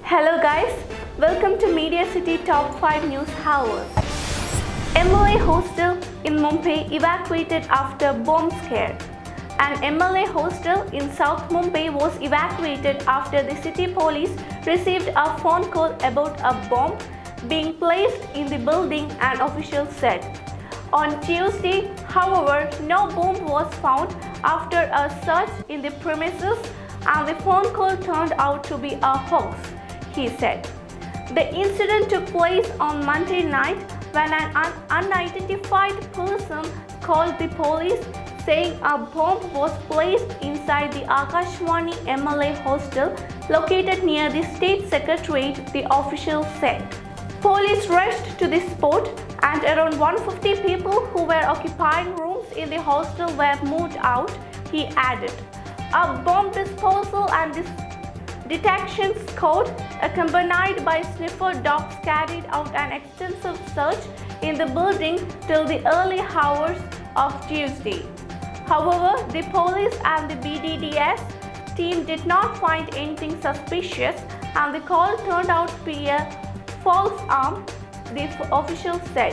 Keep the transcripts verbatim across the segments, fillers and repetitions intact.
Hello guys, welcome to Media City Top five News Hours. M L A hostel in Mumbai evacuated after bomb scare. An M L A hostel in South Mumbai was evacuated after the city police received a phone call about a bomb being placed in the building, an official said. On Tuesday, however, no bomb was found after a search in the premises, and the phone call turned out to be a hoax, he said. The incident took place on Monday night when an un unidentified person called the police saying a bomb was placed inside the Akashvani M L A hostel located near the state secretariat, the official said. Police rushed to the spot and around one hundred fifty people who were occupying rooms in the hostel were moved out, he added. A bomb disposal and dis detection squad, accompanied by sniffer dogs, carried out an extensive search in the building till the early hours of Tuesday. However, the police and the B D D S team did not find anything suspicious, and the call turned out to be a false alarm, the official said.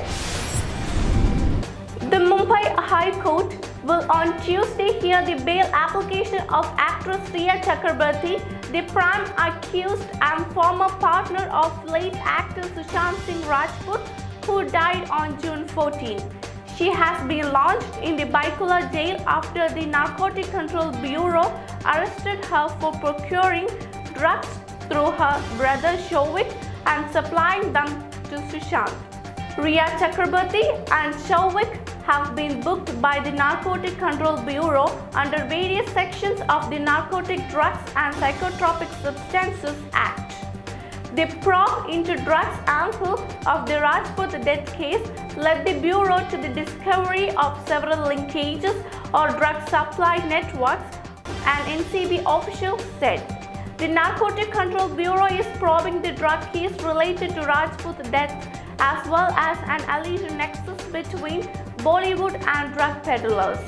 The Mumbai High Court will on Tuesday hear the bail application of actress Rhea Chakrabarti, the prime accused and former partner of late actor Sushant Singh Rajput, who died on June fourteenth. She has been launched in the Byculla jail after the Narcotic Control Bureau arrested her for procuring drugs through her brother Shouvik and supplying them to Sushant. Rhea Chakrabarti and Shouvik have been booked by the Narcotic Control Bureau under various sections of the Narcotic Drugs and Psychotropic Substances Act. The probe into drugs angle of the Rajput death case led the Bureau to the discovery of several linkages or drug supply networks, an N C B official said. The Narcotic Control Bureau is probing the drug case related to Rajput's death, as well as an alleged nexus between Bollywood and drug peddlers.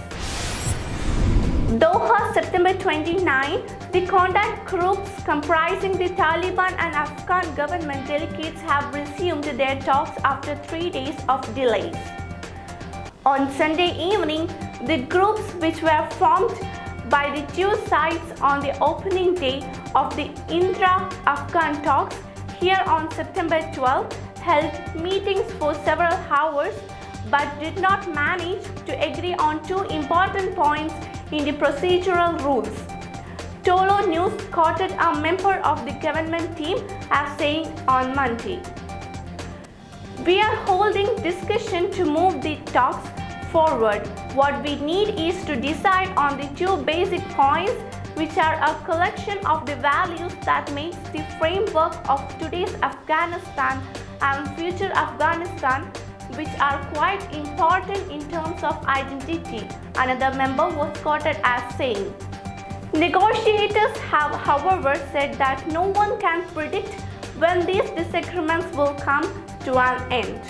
Doha, September twenty-ninth. The contact groups comprising the Taliban and Afghan government delegates have resumed their talks after three days of delays. On Sunday evening, the groups, which were formed by the two sides on the opening day of the intra-Afghan talks here on September twelfth, held meetings for several hours but did not manage to agree on two important points in the procedural rules. Tolo News quoted a member of the government team as saying on Monday, "We are holding discussion to move the talks forward. What we need is to decide on the two basic points, which are a collection of the values that makes the framework of today's Afghanistan and future Afghanistan, which are quite important in terms of identity," another member was quoted as saying. Negotiators have, however, said that no one can predict when these disagreements will come to an end.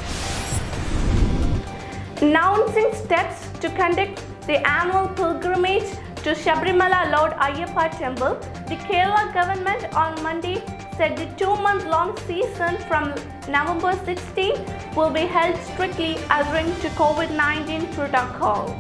Announcing steps to conduct the annual pilgrimage to Sabrimala Lord Ayyappa Temple, the Kerala government on Monday said the two-month-long season from November sixteenth will be held strictly adhering to COVID nineteen protocol.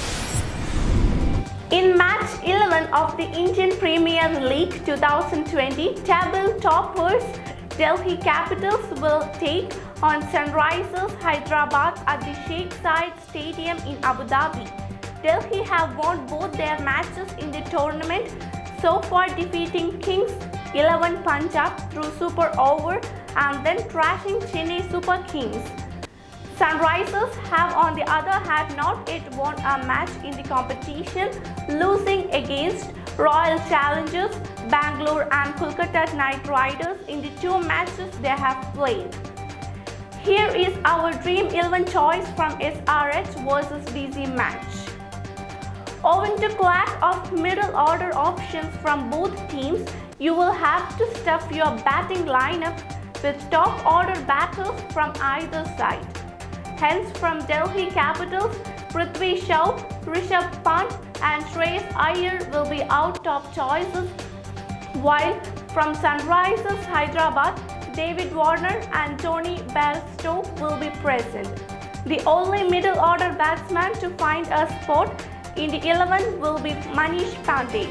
In match eleven of the Indian Premier League twenty twenty, table toppers Delhi Capitals will take on Sunrisers Hyderabad at the Sheikh Zayed Stadium in Abu Dhabi. Delhi have won both their matches in the tournament, so far defeating Kings eleven Punjab through Super Over and then thrashing Chennai Super Kings. Sunrisers have on the other hand not yet won a match in the competition, losing against Royal Challengers Bangalore and Kolkata Knight Riders in the two matches they have played. Here is our Dream eleven choice from S R H versus D C match. Owing to lack of middle order options from both teams, you will have to stuff your batting lineup with top order batters from either side. Hence, from Delhi Capitals, Prithvi Shaw, Rishabh Pant and Shreyas Iyer will be our top choices, while From Sunrisers Hyderabad, David Warner and Tony Bairstow will be present. The only middle order batsman to find a spot in the eleven will be Manish Pandey.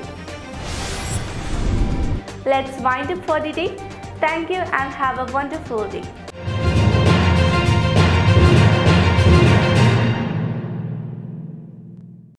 Let's wind up for the day. Thank you and have a wonderful day.